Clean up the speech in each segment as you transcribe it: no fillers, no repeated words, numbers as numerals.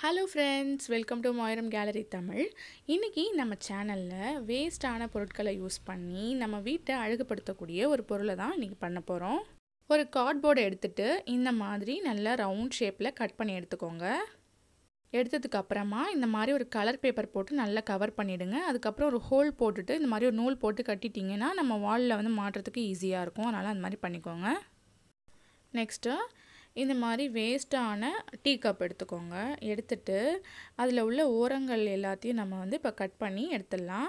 Hello friends, welcome to மாயிரம் gallery Tamil. இன்றைக்கி நம்ம சேனலில் வேஸ்டான பொருட்களை யூஸ் பண்ணி நம்ம வீட்டை அழகுபடுத்தக்கூடிய ஒரு பொருளை தான் இன்றைக்கி பண்ண போகிறோம். ஒரு கார்ட்போர்டை எடுத்துகிட்டு இந்த மாதிரி நல்லா ரவுண்ட் ஷேப்பில் கட் பண்ணி எடுத்துக்கோங்க. எடுத்ததுக்கு அப்புறமா இந்த மாதிரி ஒரு கலர் பேப்பர் போட்டு நல்லா கவர் பண்ணிவிடுங்க. அதுக்கப்புறம் ஒரு ஹோல் போட்டுட்டு இந்த மாதிரி ஒரு நூல் போட்டு கட்டிட்டிங்கன்னா நம்ம வாலில் வந்து மாட்டுறதுக்கு ஈஸியாக இருக்கும். அதனால் அந்த மாதிரி பண்ணிக்கோங்க. நெக்ஸ்ட்டு இந்த மாதிரி வேஸ்ட்டான டீ கப் எடுத்துக்கோங்க. எடுத்துட்டு அதில் உள்ள ஓரங்கள் எல்லாத்தையும் நம்ம வந்து இப்போ கட் பண்ணி எடுத்துடலாம்.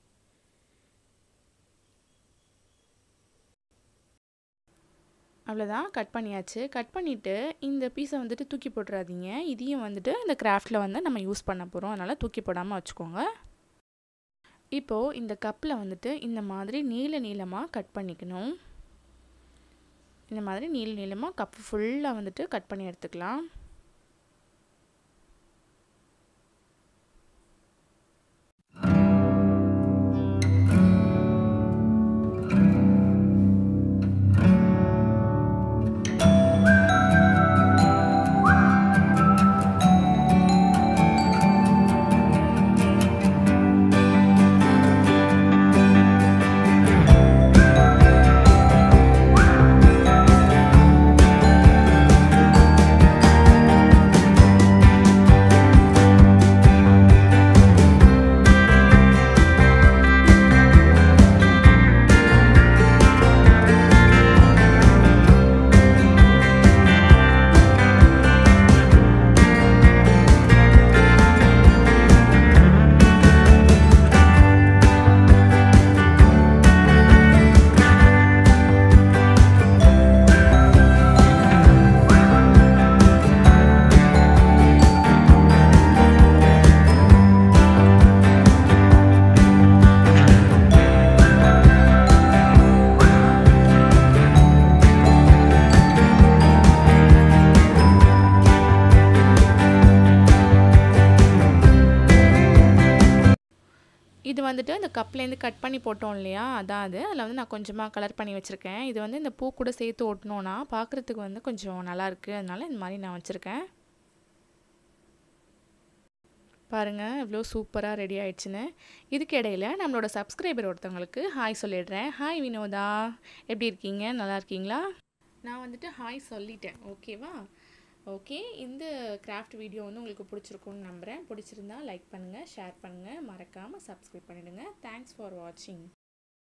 அவ்வளோதான், கட் பண்ணியாச்சு. கட் பண்ணிவிட்டு இந்த பீஸை வந்துட்டு தூக்கி போட்டுறாதீங்க. இதையும் வந்துட்டு இந்த கிராஃப்டில் வந்து நம்ம யூஸ் பண்ண போகிறோம். அதனால் தூக்கி போடாமல் வச்சுக்கோங்க. இப்போது இந்த கப்பில் வந்துட்டு இந்த மாதிரி நீளமாக கட் பண்ணிக்கணும். இந்த மாதிரி நீளமாக கப்பு ஃபுல்லாக வந்துட்டு கட் பண்ணி எடுத்துக்கலாம். இது வந்துட்டு இந்த கப்லேருந்து கட் பண்ணி போட்டோம் இல்லையா, அதான் அது. அதில் வந்து நான் கொஞ்சமாக கலர் பண்ணி வச்சுருக்கேன். இது வந்து இந்த பூ கூட சேர்த்து ஒட்டினோன்னா பார்க்குறதுக்கு வந்து கொஞ்சம் நல்லாயிருக்கு. அதனால் இந்த மாதிரி நான் வச்சுருக்கேன். பாருங்கள் எவ்வளோ சூப்பராக ரெடி ஆயிடுச்சுன்னு. இதுக்கு இடையில் நம்மளோட சப்ஸ்கிரைபர் ஒருத்தவங்களுக்கு ஹாய் சொல்லிடுறேன். ஹாய் வினோதா, எப்படி இருக்கீங்க? நல்லா இருக்கீங்களா? நான் வந்துட்டு ஹாய் சொல்லிட்டேன். ஓகேவா? ஓகே, இந்த கிராஃப்ட் வீடியோ வந்து உங்களுக்கு பிடிச்சிருக்கும்னு நம்புகிறேன். பிடிச்சிருந்தா லைக் பண்ணுங்கள், ஷேர் பண்ணுங்கள், மறக்காமல் சப்ஸ்கிரைப் பண்ணிவிடுங்க. தேங்க்ஸ் ஃபார் வாட்சிங்.